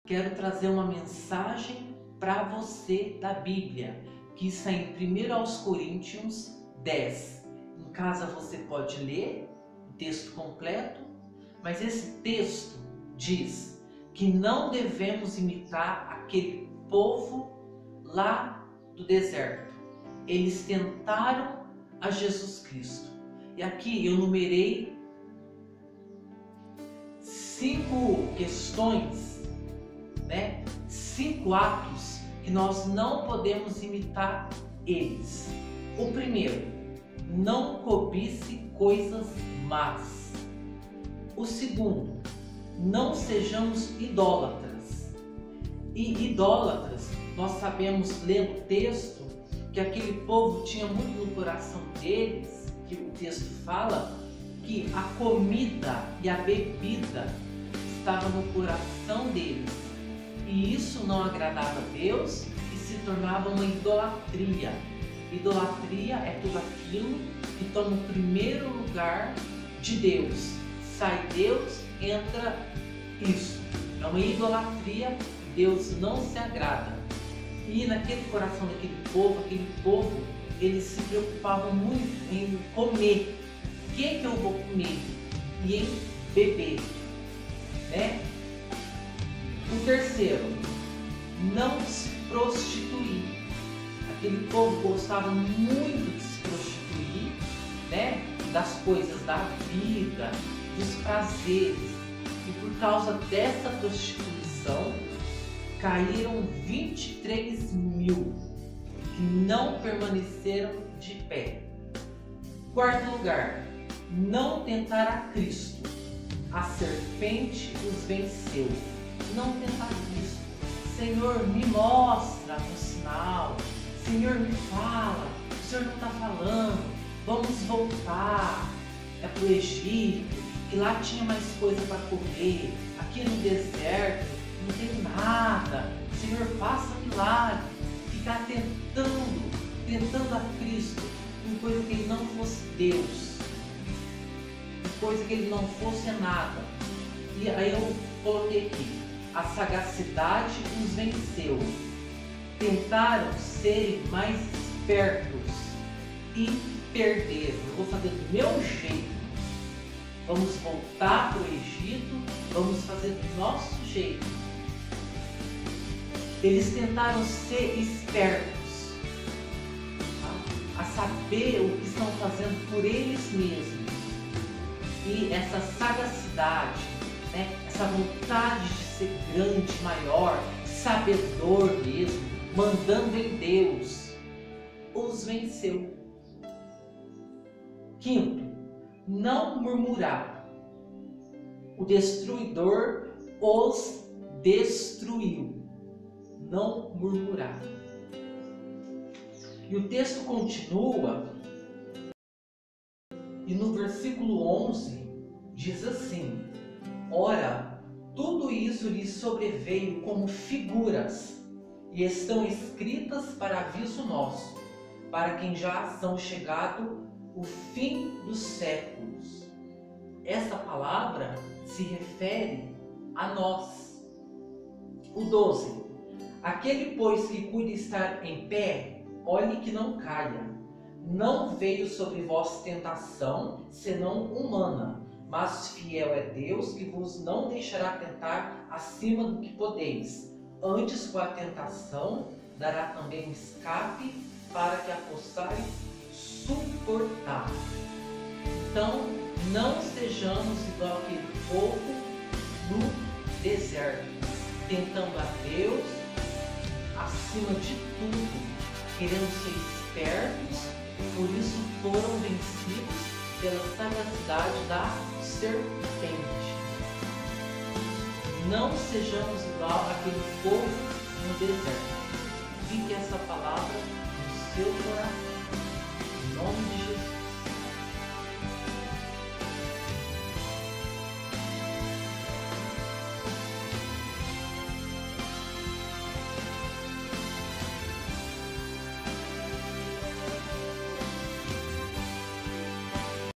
quero trazer uma mensagem para você da Bíblia, que está em 1 Coríntios 10. Em casa você pode ler o texto completo, mas esse texto diz que não devemos imitar aquele povo lá do deserto. Eles tentaram a Jesus Cristo. E aqui eu numerei 5 questões, 5 atos que nós não podemos imitar eles. O primeiro, não cobice coisas más. O segundo, não sejamos idólatras. E idólatras, nós sabemos, lendo o texto, que aquele povo tinha muito no coração deles, que o texto fala que a comida e a bebida estava no coração deles. E isso não agradava a Deus e se tornava uma idolatria. Idolatria é tudo aquilo que toma o primeiro lugar de Deus. Sai Deus, entra isso. É uma idolatria, Deus não se agrada. E naquele coração daquele povo, eles se preocupavam muito em comer. O que eu vou comer? E em beber. O terceiro, não se prostituir. Aquele povo gostava muito de se prostituir, das coisas da vida, dos prazeres. E por causa dessa prostituição, caíram 23 mil que não permaneceram de pé. Quarto lugar, não tentar a Cristo. A serpente os venceu. Não tentar Cristo. Senhor, me mostra um sinal. Senhor, me fala. O Senhor não está falando. Vamos voltar. É para o Egito, que lá tinha mais coisa para comer. Aqui no deserto não tem nada. Senhor, faça milagre. Ficar tentando a Cristo em coisa que Ele não fosse Deus, em coisa que Ele não fosse nada. E aí eu coloquei aqui, a sagacidade os venceu. Tentaram ser mais espertos e perderam. Eu vou fazer do meu jeito. Vamos voltar para o Egito, vamos fazer do nosso jeito. Eles tentaram ser espertos, a saber o que estão fazendo por eles mesmos. E essa sagacidade, essa vontade de ser grande, maior, sabedor mesmo, mandando em Deus, os venceu. Quinto, não murmurar. O destruidor os destruiu. Não murmurar. E o texto continua, e no versículo 11 diz assim: ora, tudo isso lhes sobreveio como figuras, e estão escritas para aviso nosso, para quem já são chegado o fim dos séculos. Essa palavra se refere a nós. O 12. Aquele, pois, que cuida estar em pé, olhe que não caia. Não veio sobre vós tentação, senão humana, mas fiel é Deus, que vos não deixará tentar acima do que podeis. Antes, com a tentação, dará também escape, para que a possais suportar. Então, não sejamos igual aquele povo no deserto, tentando a Deus acima de tudo, querendo ser espertos, por isso foram vencidos pela sagacidade da serpente. Não sejamos igual àquele povo no deserto. Fique essa palavra no seu coração. Em nome de Jesus.